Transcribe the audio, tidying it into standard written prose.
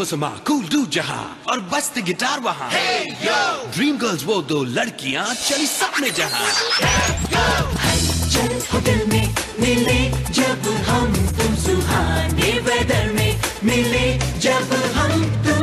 समा cool do जहां और बजते गिटार वहां। ड्रीम गर्ल्स वो दो लड़कियां चली सपने जहां। चल होटल में मिले जब हम तुम सुहाने वेदर में मिले जब हम तुम